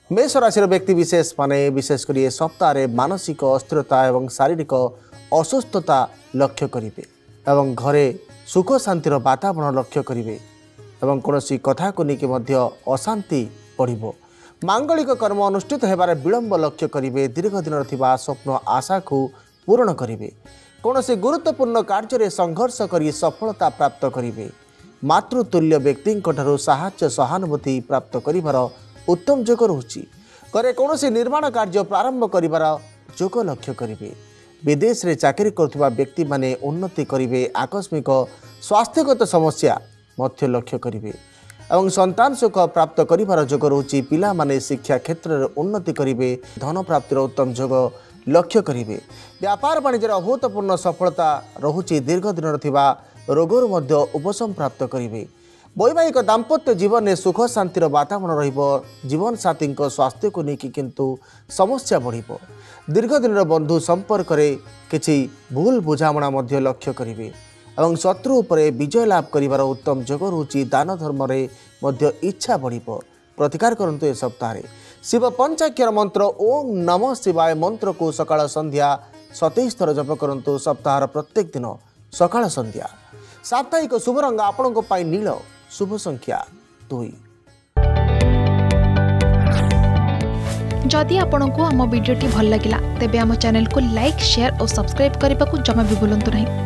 मेष राशि व्यक्ति विशेष माने विशेषकर ये सप्ताह मानसिक अस्थिरता और शारीरिक असुस्थता लक्ष्य करेंगे एवं घरे सुख शांतिर वातावरण लक्ष्य करेंगे एवं कौन कथा को लेकिन अशांति बढ़ मांगलिक कर्म अनुष्ठित होबार विलंब लक्ष्य करेंगे दीर्घ दिन स्वप्न आशा को पूरण करेंगे कौन गुरुत्वपूर्ण कार्य संघर्ष कर सफलता प्राप्त करेंगे मातृतुल्य व्यक्ति साहाय्य सहानुभूति प्राप्त कर उत्तम जोग रोचे घरे कौन निर्माण कार्य प्रारंभ कर जोग लक्ष्य करेंगे विदेश रे चाकरी करुवा व्यक्ति माने उन्नति करेंगे आकस्मिक स्वास्थ्यगत समस्या मध्य लक्ष्य करेंगे एवं संतान सुख प्राप्त कर जोग रोचे पिला माने शिक्षा क्षेत्र में उन्नति करेंगे धन प्राप्तिर उत्तम जोग लक्ष्य करेंगे व्यापार वाणिज्य अभूतपूर्ण सफलता रोचे दीर्घ दिन रोगर मध्य उपशम प्राप्त करेंगे वैवाहिक दाम्पत्य जीवन में सुख शांतिर वातावरण जीवन साथी स्वास्थ्य को लेकिन किंतु समस्या बढ़ दीर्घ दिन बंधु संपर्क किसी भूल बुझामणा मध्य लक्ष्य करेंगे एवं शत्रु उपर विजय लाभ कर उत्तम जोग रोचे दान धर्म मध्य इच्छा बढ़ प्रतिकार करंतु ए सप्ताह शिव पंचाक्षर मंत्र ओम नमः शिवाय मंत्र को सकाळ संध्या 27 थर जप करंतु सप्ताह प्रत्येक दिन सकाळ संध्या साप्ताहिक शुभ रंग आपणों नील शुभ संख्या 2। जदि आपंक आम भिडी भल लगा तेब आम चैनल को लाइक शेयर और सब्सक्राइब करने को जमा भी भूलु नहीं।